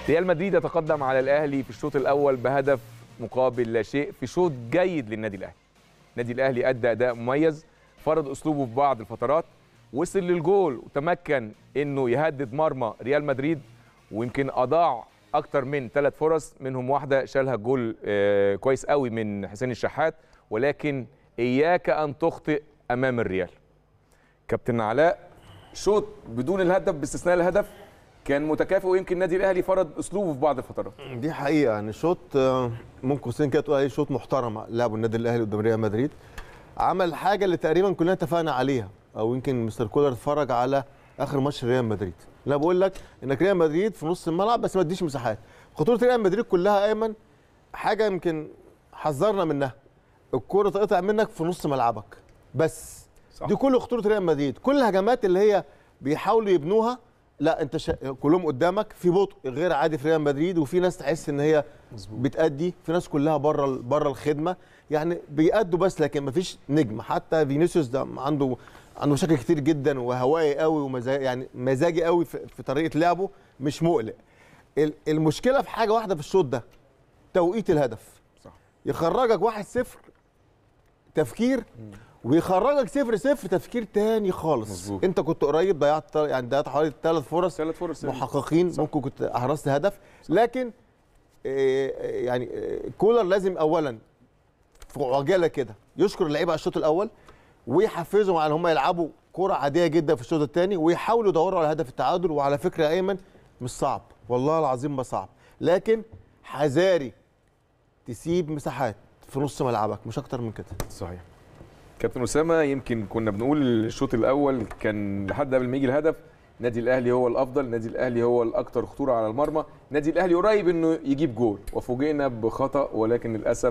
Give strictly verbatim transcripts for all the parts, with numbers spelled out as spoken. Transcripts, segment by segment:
ريال مدريد يتقدم على الاهلي في الشوط الاول بهدف مقابل لا شيء في شوط جيد للنادي الاهلي. النادي الاهلي ادى اداء مميز، فرض اسلوبه في بعض الفترات، وصل للجول وتمكن انه يهدد مرمى ريال مدريد، ويمكن اضاع اكتر من ثلاث فرص، منهم واحده شالها جول آه كويس قوي من حسين الشحات. ولكن اياك ان تخطئ امام الريال. كابتن علاء، شوط بدون الهدف باستثناء الهدف كان متكافئ، ويمكن النادي الاهلي فرض اسلوبه في بعض الفترات. دي حقيقه، يعني شوط ممكن قوسين كده تقول عليه شوط محترم لعبه النادي الاهلي قدام ريال مدريد. عمل حاجه اللي تقريبا كلنا اتفقنا عليها، او يمكن مستر كولر اتفرج على اخر ماتش ريال مدريد. انا بقول لك انك ريال مدريد في نص الملعب بس ما تديش مساحات. خطوره ريال مدريد كلها ايمن حاجه يمكن حذرنا منها، الكوره تقطع منك في نص ملعبك بس. صح. دي كل خطوره ريال مدريد. كل الهجمات اللي هي بيحاولوا يبنوها، لا انت شا... كلهم قدامك في بطء غير عادي في ريال مدريد، وفي ناس تحس ان هي مزبوط. بتأدي، في ناس كلها بره بره الخدمه، يعني بيأدوا بس لكن ما فيش نجم. حتى فينيسيوس ده عنده عنده مشاكل كتير جدا، وهوائي قوي ومزاج يعني مزاجي قوي في... في طريقه لعبه، مش مقلق. المشكله في حاجه واحده في الشوط ده، توقيت الهدف. صح. يخرجك واحد صفر تفكير، ويخرجك صفر صفر تفكير تاني خالص. مزبوط. انت كنت قريب، ضيعت يعني ضيعت حوالي ثلاث فرص ثلاث فرص محققين. صح. ممكن كنت احرزت هدف. صح. لكن يعني كولر لازم اولا في عجاله كده يشكر اللعيبه على الشوط الاول، ويحفزهم على ان هم يلعبوا كره عاديه جدا في الشوط الثاني، ويحاولوا يدوروا على هدف التعادل. وعلى فكره يا ايمن مش صعب، والله العظيم ما صعب، لكن حذاري تسيب مساحات في نص ملعبك، مش اكتر من كده. صحيح. كابتن اسامه، يمكن كنا بنقول الشوط الاول كان لحد قبل ما يجي الهدف النادي الاهلي هو الافضل، النادي الاهلي هو الاكثر خطوره على المرمى، النادي الاهلي قريب انه يجيب جول، وفوجئنا بخطا. ولكن للاسف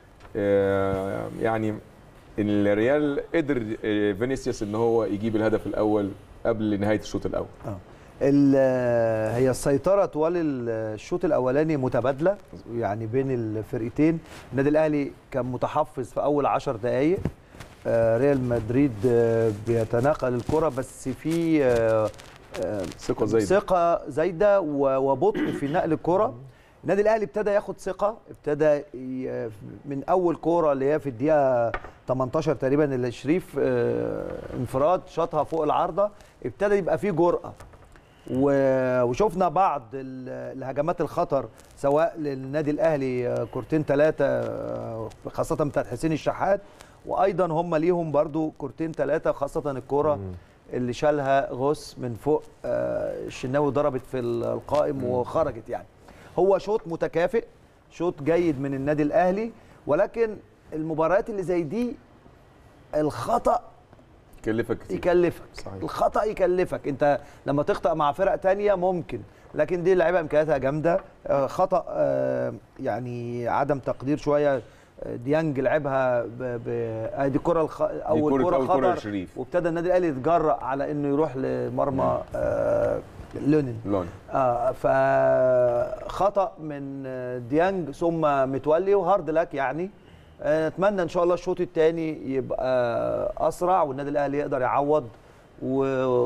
يعني الريال قدر فينيسيوس ان هو يجيب الهدف الاول قبل نهايه الشوط الاول. اه هي السيطره طوال الشوط الاولاني متبادله يعني بين الفرقتين. النادي الاهلي كان متحفظ في اول عشر دقائق، ريال مدريد بيتناقل الكره بس في ثقه زايده ثقه زايده وبطء في نقل الكره. النادي الاهلي ابتدى ياخد ثقه، ابتدى من اول كوره اللي هي في الدقيقه تمنتاشر تقريبا اللي شريف انفراد شاطها فوق العارضه، ابتدى يبقى فيه جرأه، وشفنا بعض الهجمات الخطر سواء للنادي الاهلي كورتين ثلاثه خاصه بتاعت حسين الشحات، وايضا هم ليهم برضو كورتين ثلاثه خاصه الكوره اللي شالها غوث من فوق الشناوي ضربت في القائم وخرجت. يعني هو شوط متكافئ، شوط جيد من النادي الاهلي، ولكن المباريات اللي زي دي الخطأ يكلفك كتير. يكلفك. صحيح. الخطأ يكلفك. انت لما تخطأ مع فرق تانية ممكن، لكن دي اللعيبه امكانياتها جامده. خطأ يعني عدم تقدير شويه، ديانج لعبها ادي الكره الخ... اول كره خطر، وابتدى النادي الاهلي يتجرأ على انه يروح لمرمى آه لونين لون. آه فخطأ من ديانج ثم متولي وهارد لك. يعني نتمنى ان شاء الله الشوط الثاني يبقى اسرع والنادي الاهلي يقدر يعوض، و...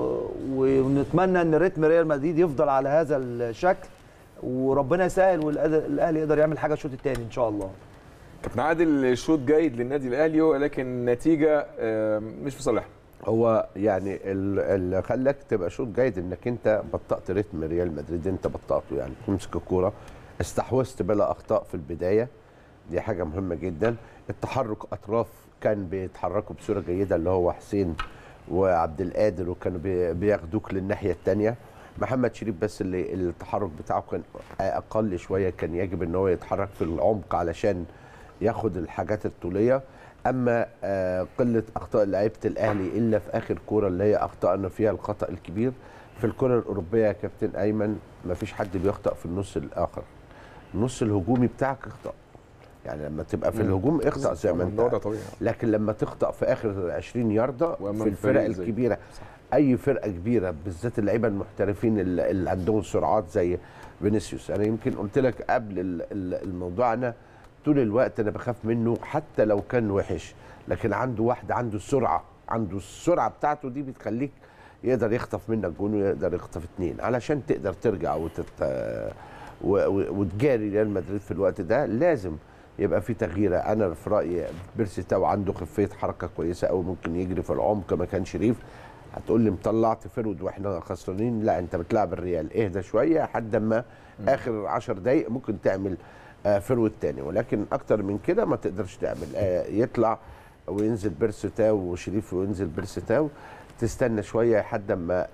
ونتمنى ان ريتم ريال مدريد يفضل على هذا الشكل، وربنا يسهل والاهلي يقدر يعمل حاجه الشوط الثاني ان شاء الله. كابتن عادل، شوط جيد للنادي الاهلي ولكن النتيجه مش في صالحه. هو يعني اللي خلاك تبقى شوط جيد انك انت بطأت ريتم ريال مدريد، انت بطأته، يعني تمسك الكوره استحوذت بلا اخطاء في البدايه، دي حاجه مهمه جدا. التحرك اطراف كان بيتحركوا بصوره جيده، اللي هو حسين وعبد القادر، وكانوا بياخدوك للناحيه الثانيه. محمد شريف بس اللي التحرك بتاعه كان اقل شويه، كان يجب ان هو يتحرك في العمق علشان ياخد الحاجات الطوليه. اما قله اخطاء لعيبه الاهلي الا في اخر كوره اللي هي اخطانا فيها الخطا الكبير. في الكره الاوروبيه يا كابتن ايمن ما فيش حد بيخطأ في النص الاخر، النص الهجومي بتاعك اخطأ، يعني لما تبقى في الهجوم اخطأ زي ما انت، لكن لما تخطأ في اخر عشرين ياردة في الفرق الكبيره، اي فرقه كبيره بالذات اللعيبه المحترفين اللي عندهم سرعات زي فينيسيوس. انا يمكن قلت لك قبل الموضوع انا طول الوقت انا بخاف منه حتى لو كان وحش، لكن عنده واحد عنده السرعه، عنده السرعه بتاعته دي بتخليك يقدر يخطف منك جون ويقدر يخطف اتنين علشان تقدر ترجع وتت وتجاري ريال مدريد في الوقت ده، لازم يبقى في تغييره. انا في رايي بيرسي تاو عنده خفيه حركه كويسه قوي، ممكن يجري في العمق مكان شريف. هتقول لي مطلعت فرود واحنا خسرانين، لا انت بتلعب الريال، اهدى شويه لحد ما اخر عشر دقائق ممكن تعمل فرود تاني، ولكن اكتر من كده ما تقدرش تعمل. يطلع وينزل بيرسي تاو وشريف وينزل بيرسي تاو، تستنى شويه لحد ما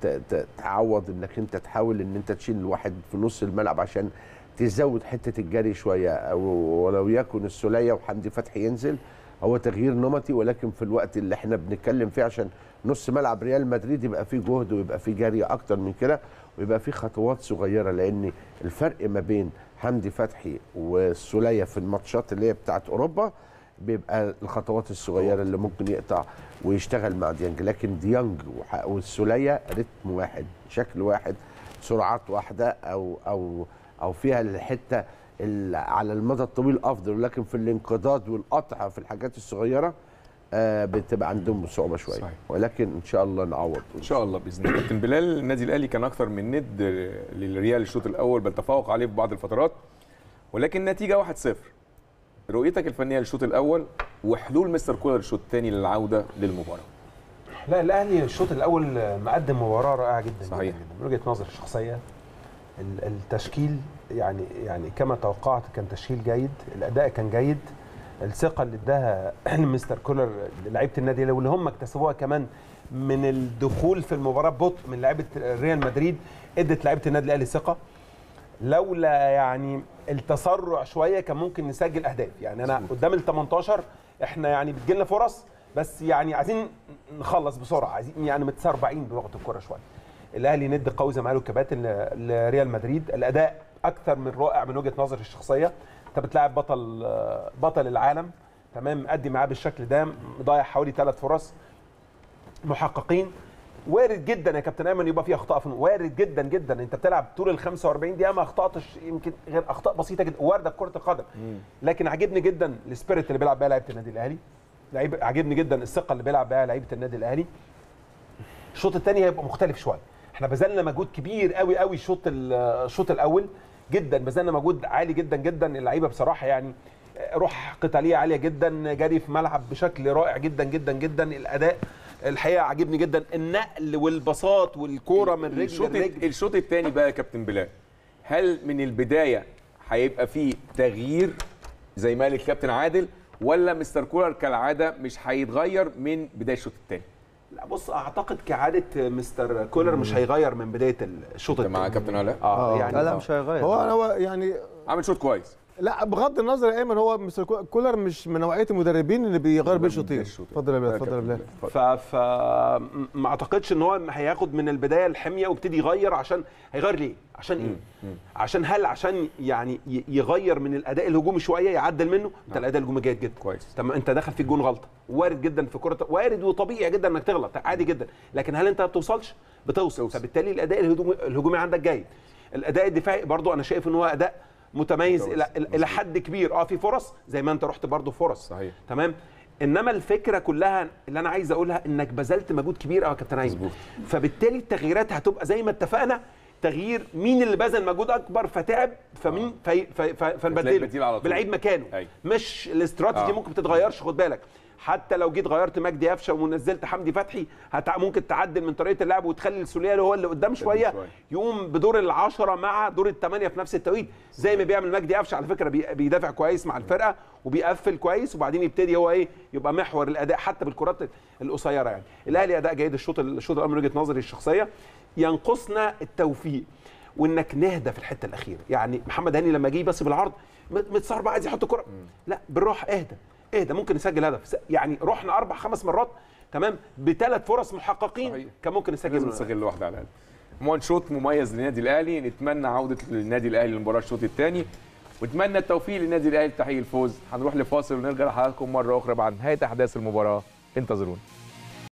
تعوض انك انت تحاول ان انت تشيل الواحد في نص الملعب عشان تزود حته الجري شويه، او ولو يكن السوليه وحمدي فتحي ينزل. هو تغيير نمطي، ولكن في الوقت اللي احنا بنتكلم فيه عشان نص ملعب ريال مدريد يبقى فيه جهد ويبقى فيه جري اكتر من كده، ويبقى فيه خطوات صغيره، لان الفرق ما بين حمدي فتحي والسوليه في الماتشات اللي هي بتاعت اوروبا بيبقى الخطوات الصغيره اللي ممكن يقطع ويشتغل مع ديانج. لكن ديانج والسوليه رتم واحد، شكل واحد، سرعات واحده، او او او فيها الحته على المدى الطويل افضل، لكن في الانقضاض والقطع في الحاجات الصغيره آه بتبقى عندهم صعوبه شويه. صحيح. ولكن ان شاء الله نعوض ان شاء الله باذن الله. كابتن بلال، النادي الاهلي كان اكثر من ند للريال الشوط الاول، بل تفوق عليه في بعض الفترات، ولكن النتيجه واحد صفر. رؤيتك الفنيه للشوط الاول وحلول مستر كولر الشوط الثاني للعوده للمباراه؟ لا، الاهلي الشوط الاول مقدم مباراه رائعه جدا. صحيح. جدا من وجهه نظري الشخصيه. التشكيل يعني يعني كما توقعت كان تشكيل جيد، الاداء كان جيد، الثقه اللي اداها مستر كولر لعيبه النادي الاهلي واللي هم اكتسبوها كمان من الدخول في المباراه ببطء من لعيبه ريال مدريد، ادت لعيبه النادي الاهلي ثقه. لولا يعني التسرع شويه كان ممكن نسجل اهداف. يعني انا قدام ال تمنتاشر احنا يعني بتجيلنا فرص، بس يعني عايزين نخلص بسرعه، عايزين يعني متسربعين بلغه الكوره شويه. الاهلي ند قوي زي ما قالوا الكباتن لريال مدريد، الاداء اكثر من رائع من وجهه نظري الشخصيه. انت بتلاعب بطل بطل العالم، تمام، مأدي معاه بالشكل ده، مضيع حوالي ثلاث فرص محققين. وارد جدا يا كابتن ايمن يبقى في اخطاء، في وارد جدا جدا. انت بتلعب طول ال خمسة وأربعين دقيقه ما اخطاتش يمكن غير اخطاء بسيطه جدا وارده في كره القدم. لكن عجبني جدا السبيريت اللي بيلعب بيها لعيبه النادي الاهلي، لعيب عجبني جدا الثقه اللي بيلعب بيها لعيبه النادي الاهلي. الشوط الثاني هيبقى مختلف شويه. احنا بذلنا مجهود كبير قوي قوي الشوط الشوط الاول جدا، بذلنا مجهود عالي جدا جدا. اللعيبه بصراحه يعني روح قتاليه عاليه جدا، جري في ملعب بشكل رائع جدا جدا جدا. الاداء الحقيقه عجبني جدا، النقل والبساط والكوره من رجل الشوط لرجل. الشوط الثاني بقى يا كابتن بلال، هل من البدايه هيبقى فيه تغيير زي ما قال الكابتن عادل، ولا مستر كولر كالعاده مش هيتغير من بدايه الشوط الثاني؟ لا بص، اعتقد كعاده مستر كولر مش هيغير من بدايه الشوط الثاني. مع كابتن علاء اه يعني لا لا مش هيغير. هو هو يعني عامل شوط كويس. لا بغض النظر يا ايمن، هو مستر كولر مش من نوعيه المدربين اللي بيغير بين شوطين. اتفضل يا بلال، اتفضل يا بلال. ف ف ما اعتقدش ان هو هياخد من البدايه الحميه ويبتدي يغير. عشان هيغير ليه؟ عشان ايه؟ عشان هل عشان يعني يغير من الاداء الهجومي شويه، يعدل منه؟ انت الاداء الهجومي جيد جدا كويس. طب انت داخل فيك جون غلطه، وارد جدا في كره، وارد وطبيعي جدا انك تغلط، عادي جدا. لكن هل انت ما بتوصلش؟ بتوصل. فبالتالي الاداء الهجومي الهجومي عندك جيد. الاداء الدفاعي برضو انا شايف ان هو اداء متميز الى الى حد كبير. اه في فرص زي ما انت رحت برضو فرص. صحيح. تمام. انما الفكره كلها اللي انا عايز اقولها انك بذلت مجهود كبير قوي يا كابتن ايمن، فبالتالي التغييرات هتبقى زي ما اتفقنا، تغيير مين اللي بذل مجهود اكبر فتعب فمين في في فنبدله بلعيب مكانه. أي. مش الاستراتيجي آه. ممكن تتغيرش، خد بالك. حتى لو جيت غيرت مجدي قفشه ونزلت حمدي فتحي هتع... ممكن تعدل من طريقه اللعب وتخلي السوليه اللي هو اللي قدام شويه يقوم بدور العشرة مع دور الثمانيه في نفس التوقيت، زي ما بيعمل مجدي قفشه على فكره. بي... بيدافع كويس مع الفرقه وبيقفل كويس، وبعدين يبتدي هو ايه يبقى محور الاداء حتى بالكرات القصيره. يعني الاهلي اداء جيد الشوط الشوط الاول من وجهه نظري الشخصيه. ينقصنا التوفيق وانك نهدى في الحته الاخيره. يعني محمد هاني لما جه بس بالعرض متصربع عايز يحط كره، لا بالراحه، اهدى اهدى ممكن نسجل هدف. يعني رحنا اربع خمس مرات تمام بثلاث فرص محققين. صحيح. كان ممكن نسجل لازم نسجل واحده على الاقل. عموما شوط مميز للنادي الاهلي، نتمنى عوده للنادي الاهلي للمباراه الشوط الثاني، ونتمنى التوفيق للنادي الاهلي لتحقيق الفوز. هنروح لفاصل ونرجع لحضراتكم مره اخرى بعد نهايه احداث المباراه، انتظرونا.